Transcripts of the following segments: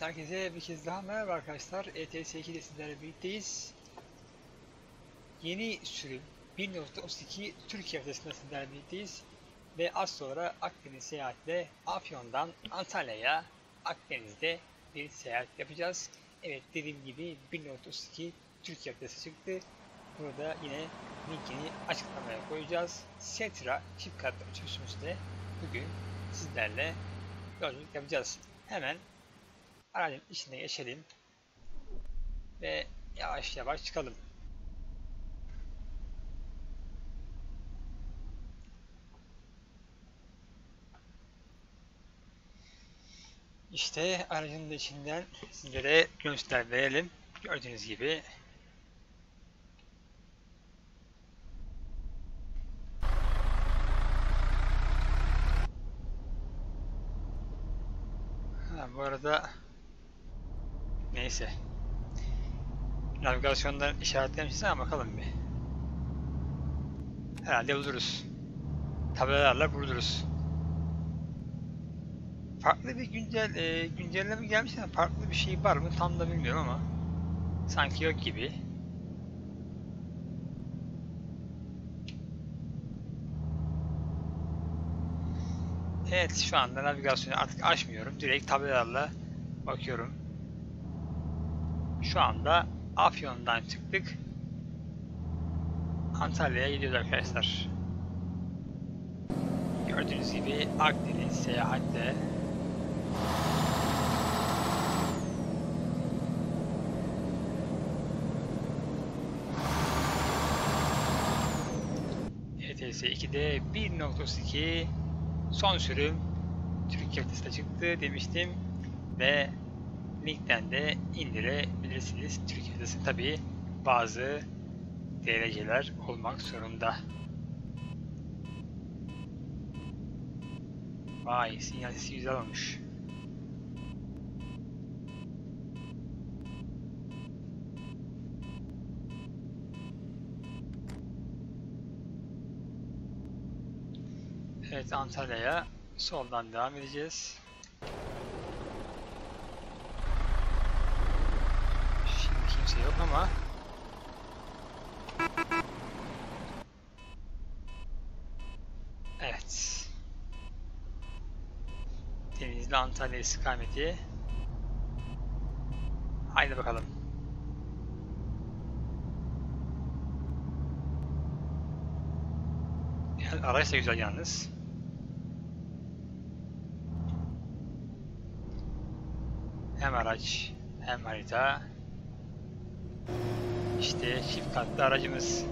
Herkese bir kez daha merhaba arkadaşlar. ETS2'de sizlerle birlikteyiz. Yeni sürüm 1.32 Türkiye haritasında sizlerle birlikteyiz. Ve az sonra Akdeniz seyahatle Afyon'dan Antalya'ya Akdeniz'de bir seyahat yapacağız. Evet, dediğim gibi 1.32 Türkiye haritası çıktı. Burada yine linkini açıklamaya koyacağız. Setra çift katlı uçuşumuzda bugün sizlerle yolculuk yapacağız. Hemen aracın içine geçelim ve yavaş yavaş çıkalım. İşte aracın içinden sizlere görüntüler verelim. Gördüğünüz gibi bu arada neyse, navigasyondan işaretlemişiz ama bakalım bir. Herhalde buluruz. Tabelalarla buluruz. Farklı bir güncelleme gelmiş ama farklı bir şey var mı tam da bilmiyorum ama sanki yok gibi. Evet, şu anda navigasyonu artık açmıyorum. Direkt tabelalarla bakıyorum. Şu anda Afyon'dan çıktık. Antalya'ya gidiyoruz arkadaşlar. Gördüğünüz gibi Akdeniz seyahatte. ETS2'de 1.32 son sürüm Türkiye haritasında çıktı demiştim ve linkten de indirebilirsiniz. Türkiye haritası tabi bazı dereceler olmak zorunda. Vay, sinyal sesi güzel olmuş. Evet, Antalya'ya soldan devam edeceğiz. Şimdi kimse yok ama evet, Denizli Antalya istikameti. Haydi bakalım. Araç da güzel yalnız. Hem araç hem harita. İşte çift katlı aracımız.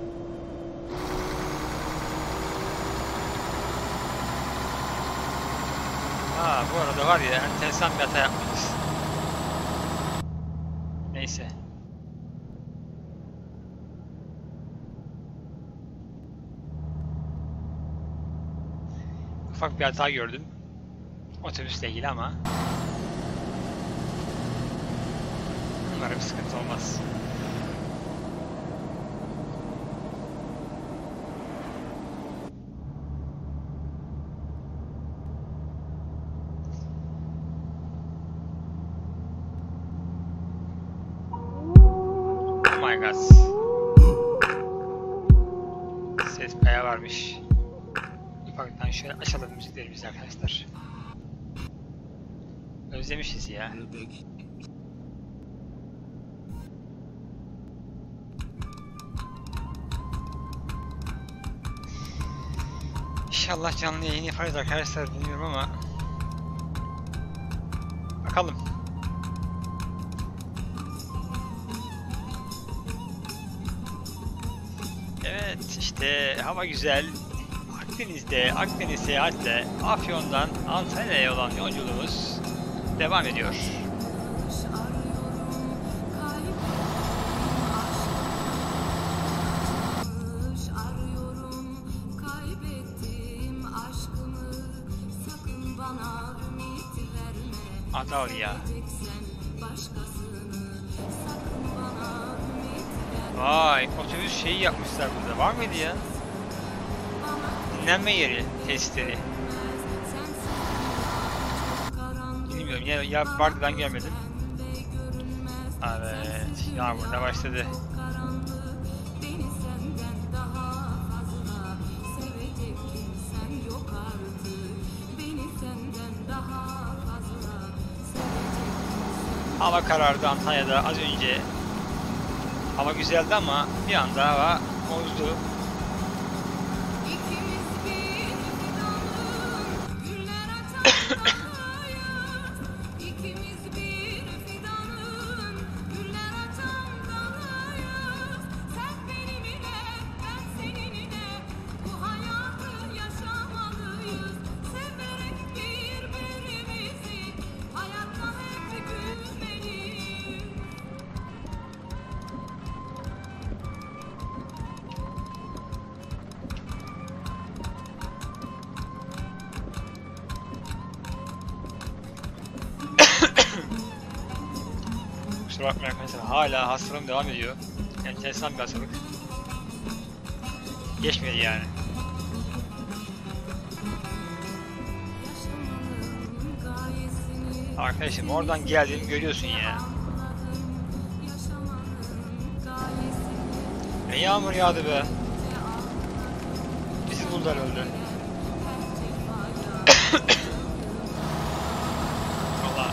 Bu arada var ya, enteresan bir hata yapmışız. Neyse. Ufak bir hata gördüm otobüsle ilgili ama umarım sıkıntı olmaz. Oh my god. Ses bayağı varmış. Ufaktan şöyle açalım müziklerimizi arkadaşlar. Özlemişiz ya. İnşallah canlı yayın yaparız arkadaşlar, bilmiyorum ama bakalım. Evet, işte hava güzel. Akdeniz'de Akdeniz seyahatle Afyon'dan Antalya'ya olan yolculuğumuz devam ediyor. Antalya. Vay, otobüs şeyi yapmışlar burada. Var mıydı ya? Dinlenme yeri, testleri. Bilmiyorum ya, vardı, ben görmedim. yağmur da başladı. Hava karardı Antalya'da az önce. Hava güzeldi ama bir anda hava bozdu. Kusura bakmayın arkadaşlar, hala hastalığım devam ediyor. Enteresan bir hastalık. Geçmedi yani. Arkadaşım oradan geldiğimi görüyorsun ya. Ne yağmur yağdı be. Bizi buldular öldü. Vallahi.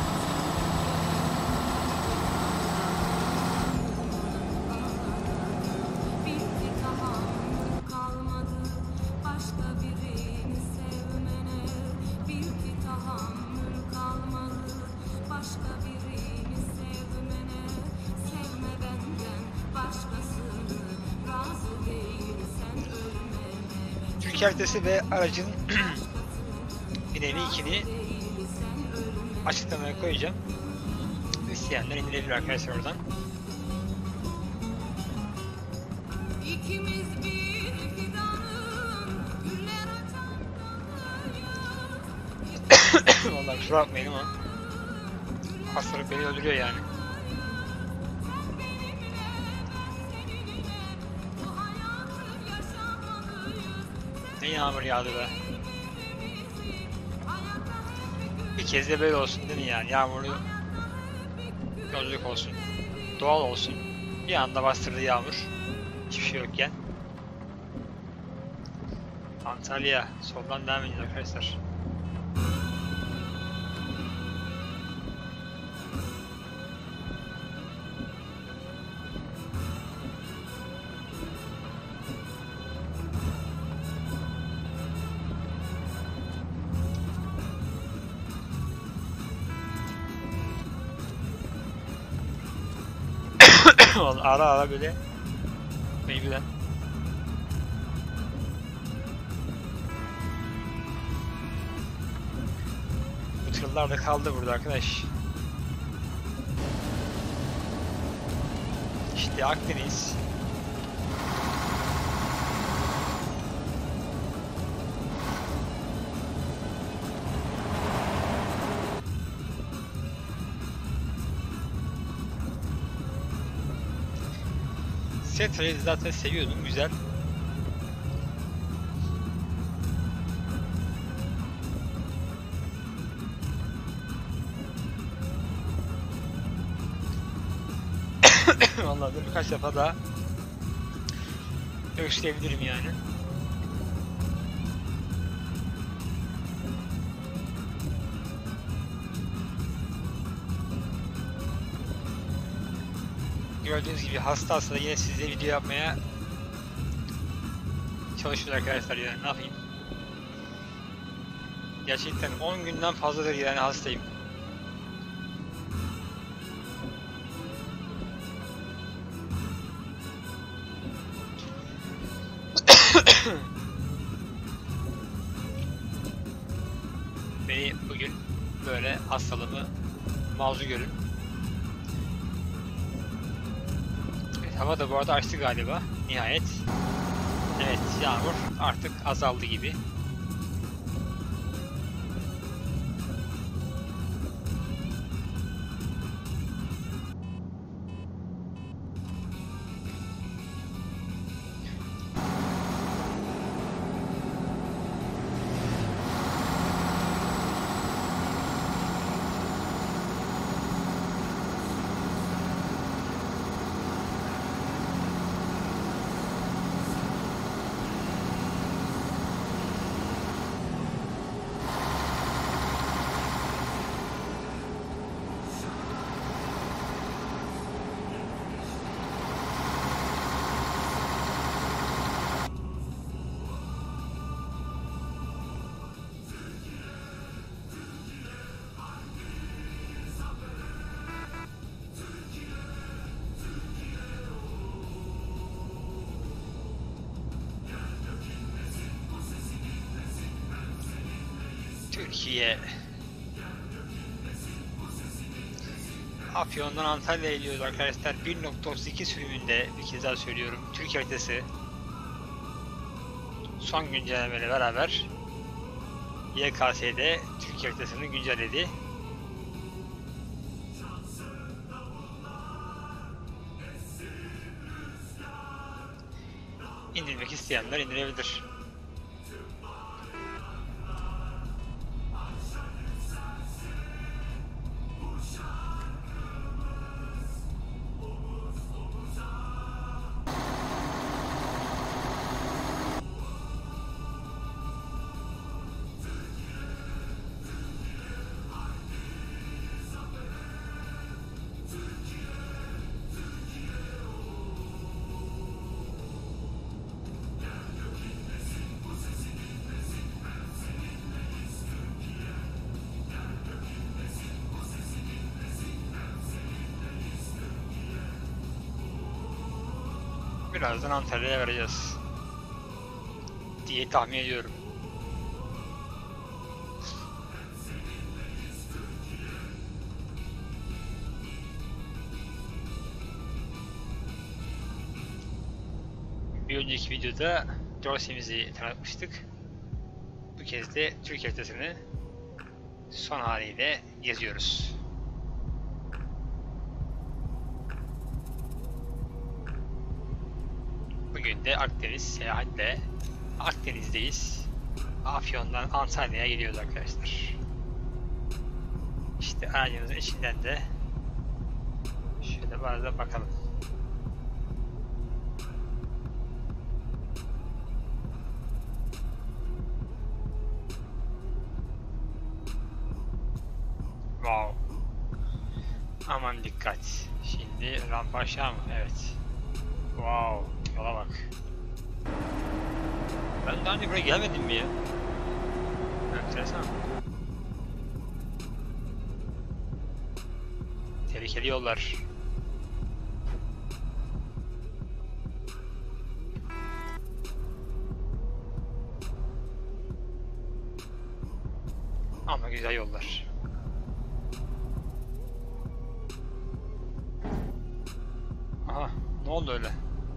Türkiye haritası ve aracın bir nevi ikini açıklamaya koyacağım. İsteyenler indirebilir arkadaşlar oradan. Vallahi kusura bakmayın ama hastalık beni öldürüyor yani. Ne yağmur yağdı be. Bir kez de böyle olsun değil mi yani? Yağmurlu yolculuk olsun. Doğal olsun. Bir anda bastırdı yağmur. Hiçbir şey yokken. Antalya. Soldan devam edin arkadaşlar. Ara ara böyle mecburen. Bu tırlar da kaldı burada arkadaş. İşte Akdeniz. Setra'yı zaten seviyordum, güzel. Vallahi birkaç defa daha gösterebilirim yani. Gördüğünüz gibi hasta da yine size video yapmaya çalışıyoruz arkadaşlar yani, ne yapayım. Gerçekten 10 günden fazladır yani hastayım. Beni bugün böyle hastalığımı mazur görün. Evet, hava da bu arada açtı galiba nihayet. Evet, yağmur artık azaldı gibi. Türkiye. Afyon'dan Antalya'ya gidiyoruz arkadaşlar. 1.32 sürümünde, bir kez daha söylüyorum, Türk haritası. Son güncellemeyle beraber YKS'de Türk haritasını güncelledi. İndirmek isteyenler indirebilir. Birazdan Antalya'ya vereceğiz diye tahmin ediyorum. Bir önceki videoda dosyamızı tanıtmıştık. Bu kez de Türk haritasını son haliyle geziyoruz. Bugün de Akdeniz seyahatle Akdeniz'deyiz. Afyon'dan Antalya'ya gidiyoruz arkadaşlar. İşte aracımızın içinden de şöyle bazen bakalım. Wow. Aman dikkat. Şimdi rampa aşağı mı? Evet. Wow. Yola bak. Ben daha önce buraya gelmedim mi ya? Enteresan. Tehlikeli yollar. Ama güzel yollar. Aha, ne oldu öyle?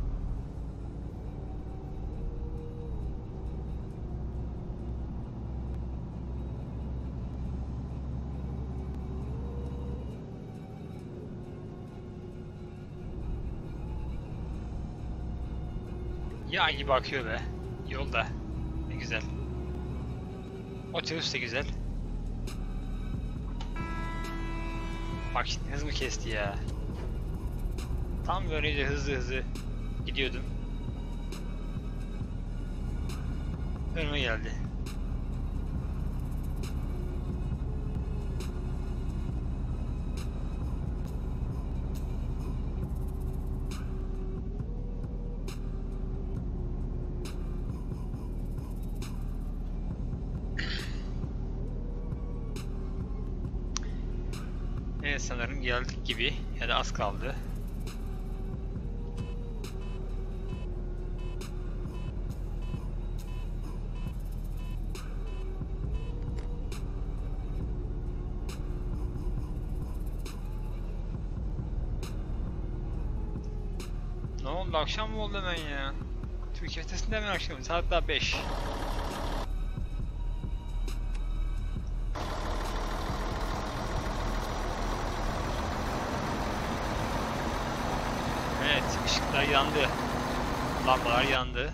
Yağ gibi akıyor be. Yolda. Ne güzel. Otobüs de güzel. Bak şimdi hız mı kesti ya? Tam böyle hızlı gidiyordum. Önüme geldi. Evet, sanırım geldik gibi ya da az kaldı. Ne oldu, akşam mı oldu hemen ya? Türkiye ötesinde hemen akşam, saat daha 5. Evet, ışıklar yandı. Lambalar yandı.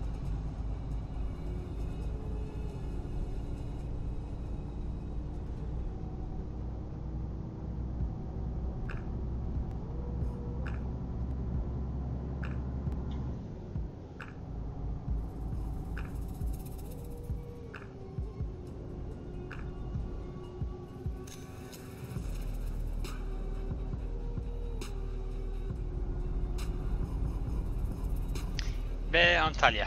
Ve Antalya.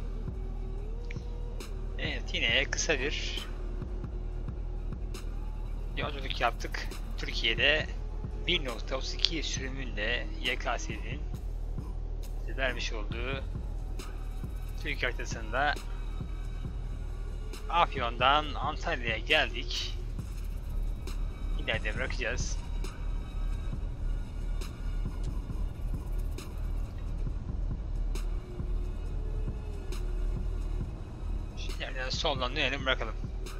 Evet, yine kısa bir yolculuk yaptık. Türkiye'de 1.32 sürümünde YKS'nin vermiş olduğu Türk haritasında Afyon'dan Antalya'ya geldik. İleride bırakacağız. İleriden soldan dönelim bırakalım.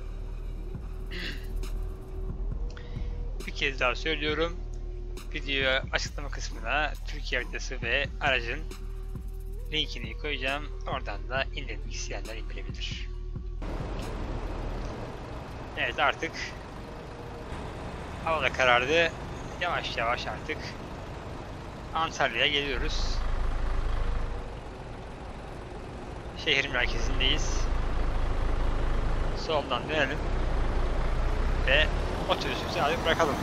Bir kez daha söylüyorum. Video açıklama kısmına Türkiye haritası ve aracın linkini koyacağım. Oradan da indirmek isteyenler indirebilir. Evet, artık hava da karardı. Yavaş yavaş artık Antalya'ya geliyoruz. Şehir merkezindeyiz. Soldan dönelim ve otobüsümüzü alıp bırakalım.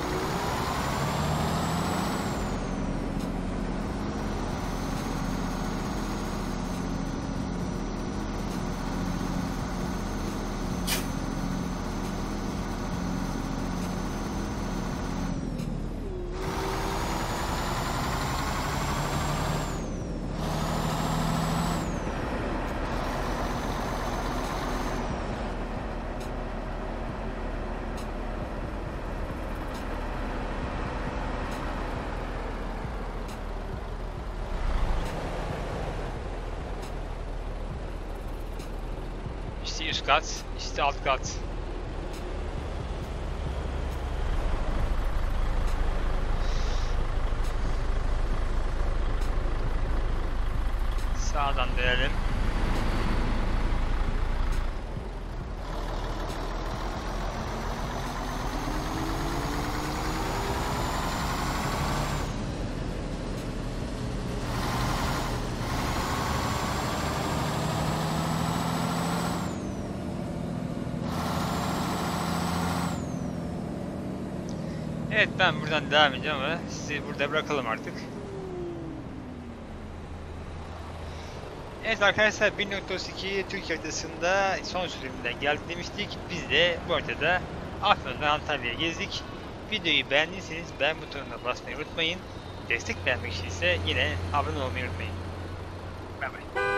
İşte üst kat, işte alt kat. Sağdan dönelim. Evet, ben buradan devam edeceğim ama sizi burada bırakalım artık. Evet arkadaşlar, 1.32 Türkiye haritasında son sürümünden geldik demiştik. Biz de bu haritada Afyon'dan Antalya'ya gezdik. Videoyu beğendiyseniz beğen butonuna basmayı unutmayın. Destek vermek için ise yine abone olmayı unutmayın. Bay bay.